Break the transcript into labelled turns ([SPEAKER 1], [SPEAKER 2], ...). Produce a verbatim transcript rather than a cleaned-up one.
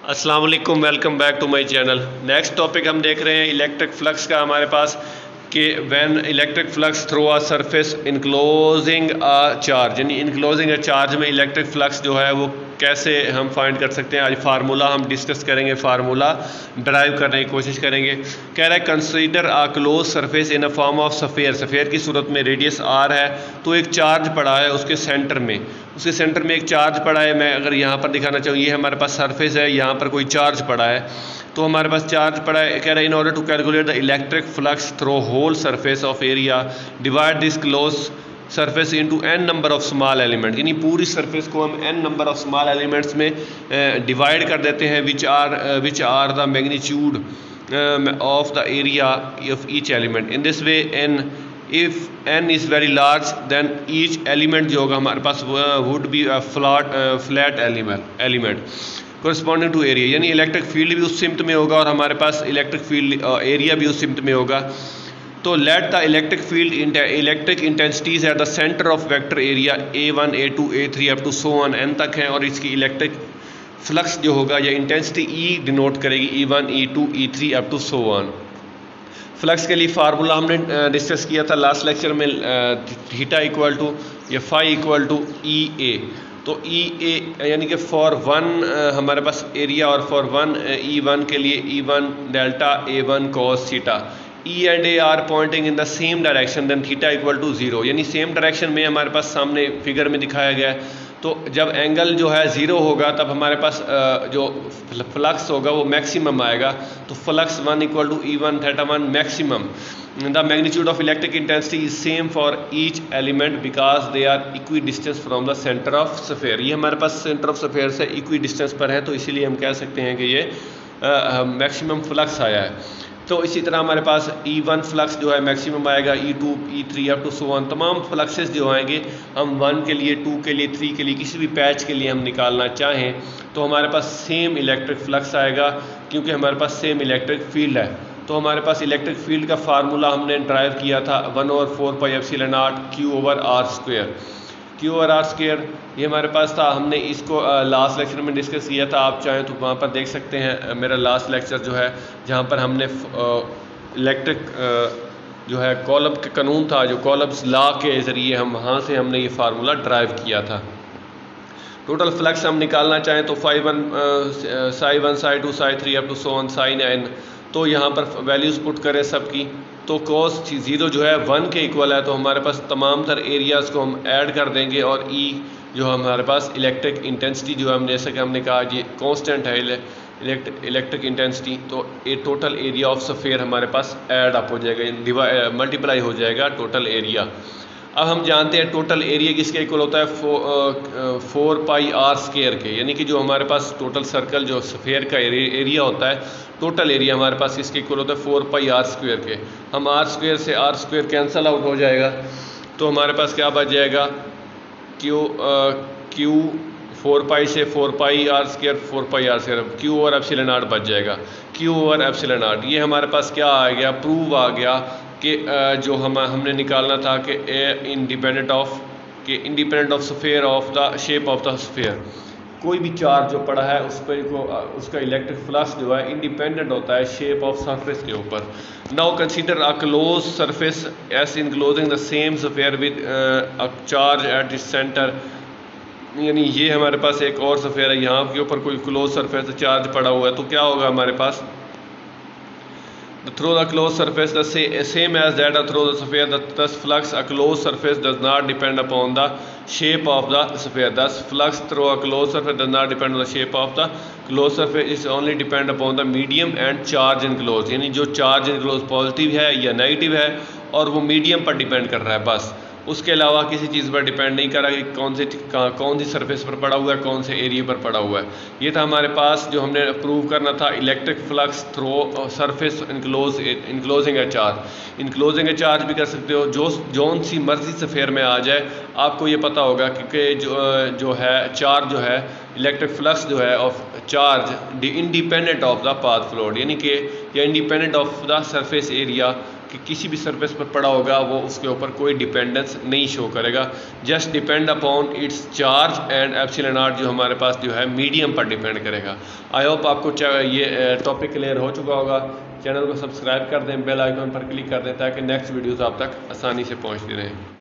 [SPEAKER 1] अस्सलाम वालेकुम, welcome back to my channel. Next topic हम देख रहे हैं इलेक्ट्रिक फ्लक्स का हमारे पास कि when electric flux through a surface enclosing a charge, यानी इनक्लोजिंग अ चार्ज में इलेक्ट्रिक फ्लक्स जो है वो कैसे हम फाइंड कर सकते हैं। आज फार्मूला हम डिस्कस करेंगे, फार्मूला ड्राइव करने की कोशिश करेंगे। कह रहा है consider a close surface in a form of sphere. Sphere की सूरत में रेडियस आर है तो एक चार्ज पड़ा है उसके सेंटर में, उसके सेंटर में एक चार्ज पड़ा है। मैं अगर यहाँ पर दिखाना चाहूँ, ये हमारे पास सरफेस है, यहाँ पर कोई चार्ज पड़ा है तो हमारे पास चार्ज पड़ा है। कह रहा है in order to calculate the electric flux through whole surface of area divide this close surface into n number of small element, यानी पूरी सरफेस को हम n number of small elements में डिवाइड कर देते हैं which are which are the magnitude of the area of each element. In this way n if n is very large then each element जो होगा हमारे पास would be a flat flat element element corresponding to area, यानी electric field भी उस सिमत में होगा और हमारे पास इलेक्ट्रिक फील्ड एरिया भी उस सिमत में होगा। तो let the electric field electric intensities at the centre of vector area A one A two A three up to so on n तक है, और इसकी इलेक्ट्रिक फ्लक्स जो होगा या इंटेंसिटी ई डिनोट करेगी E one E two E three up to so on. Flux के लिए फार्मूला हमने डिस्कस किया था लास्ट लेक्चर में, थीटा इक्वल टू या phi equal to E A. तो ई ए यानी कि फॉर वन हमारे पास एरिया और फॉर वन ई वन के लिए E one delta A one cos theta. E and A are pointing in the same direction then theta equal to zero, यानी same direction में हमारे पास सामने फिगर में दिखाया गया है। तो जब एंगल जो है ज़ीरो होगा तब हमारे पास जो फ्लक्स होगा वो मैक्सिमम आएगा। तो flux one equal to E one theta one maximum. The magnitude of electric intensity is same for each element because they are equidistance from the centre of sphere. ये हमारे पास centre of sphere से equidistance पर है, तो इसीलिए हम कह सकते हैं कि ये मैक्सिमम फ्लक्स आया है। तो इसी तरह हमारे पास ई वन फ्लक्स जो है मैक्सिमम आएगा, E two E three up to so one. तमाम फ्लक्सेस जो आएंगे हम वन के लिए, टू के लिए, थ्री के लिए, किसी भी पैच के लिए हम निकालना चाहें तो हमारे पास सेम इलेक्ट्रिक फ्लक्स आएगा, क्योंकि हमारे पास सेम इलेक्ट्रिक फील्ड है। तो हमारे पास इलेक्ट्रिक फील्ड का फार्मूला हमने ड्राइव किया था one over four pi epsilon naught q over r square. Q over r square ये हमारे पास था, हमने इसको लास्ट लेक्चर में डिस्कस किया था। आप चाहें तो वहाँ पर देख सकते हैं मेरा लास्ट लेक्चर जो है, जहाँ पर हमने इलेक्ट्रिक जो है कॉलम का कानून था, जो कॉलम्स लॉ के ज़रिए हम वहाँ से हमने ये फार्मूला ड्राइव किया था। टोटल फ्लक्स हम निकालना चाहें तो five one psi one psi two psi three up to so one psi n. तो यहाँ पर वैल्यूज़ पुट करें सबकी, तो कॉस ज़ीरो जो है वन के इक्वल है, तो हमारे पास तमाम तर एरियाज़ को हम ऐड कर देंगे और ई जो हमारे पास इलेक्ट्रिक इंटेंसिटी जो है, हम जैसे कि हमने कहा ये कांस्टेंट है इलेक्ट्रिक इंटेंसिटी, तो a total area of sphere हमारे पास ऐड अप हो जाएगा, डिवाइड मल्टीप्लाई हो जाएगा टोटल एरिया। अब हम जानते हैं टोटल एरिया किसके इक्वल होता है, फो, फोर पाई आर स्क्वायर के, यानी कि जो हमारे पास टोटल सर्कल जो सफ़ेयर का एरिया होता है, टोटल एरिया हमारे पास किसके इक्वल होता है, फोर पाई आर स्क्वायर के। हम आर स्क्वायर से आर स्क्वायर कैंसल आउट हो जाएगा, तो हमारे पास क्या बच जाएगा, क्यू क्यू फोर पाई से four pi r square four pi r square, q over epsilon naught बच जाएगा, क्यू ओवर एप्सिलॉन नॉट। ये हमारे पास क्या आ गया, प्रूव आ गया कि जो हम हमने निकालना था कि ए इंडिपेंडेंट ऑफ कि independent of sphere of the shape of the sphere, कोई भी चार्ज जो पड़ा है उस पर को उसका इलेक्ट्रिक फ्लक्स जो है इंडिपेंडेंट होता है शेप ऑफ सरफेस के ऊपर। Now consider a close surface S enclosing the same sphere with a charge at its centre, यानी ये हमारे पास एक और सफ़ेयर है, यहाँ के ऊपर कोई क्लोज सरफेस चार्ज पड़ा हुआ है, तो क्या होगा हमारे पास, through the closed surface the same as that through the sphere, thus flux a closed surface does not depend upon the shape of the sphere. Thus flux through a closed surface does not depend on the shape of the closed surface, is only depend upon the medium and charge enclosed, यानी जो charge enclosed positive है या negative है और वो medium पर depend कर रहा है, बस उसके अलावा किसी चीज़ पर डिपेंड नहीं कर रहा कि कौन से कौन सी सरफेस पर पड़ा हुआ है, कौन से एरिया पर पड़ा हुआ है। ये था हमारे पास जो हमने प्रूव करना था, electric flux through surface enclose enclosing a charge. Enclosing a charge भी कर सकते हो, जो जौन सी मर्जी सफ़ेयर में आ जाए, आपको ये पता होगा क्योंकि जो जो है चार्ज जो है इलेक्ट्रिक फ्लक्स जो है of charge independent of the path flowed, यानी कि या independent of the surface area कि किसी भी सरफेस पर पड़ा होगा वो उसके ऊपर कोई डिपेंडेंस नहीं शो करेगा, just depend upon its charge and epsilon r जो हमारे पास जो है मीडियम पर डिपेंड करेगा। आई होप आपको ये टॉपिक क्लियर हो चुका होगा। चैनल को सब्सक्राइब कर दें, बेल आइकन पर क्लिक कर दें ताकि नेक्स्ट वीडियोज़ आप तक आसानी से पहुँचती रहें।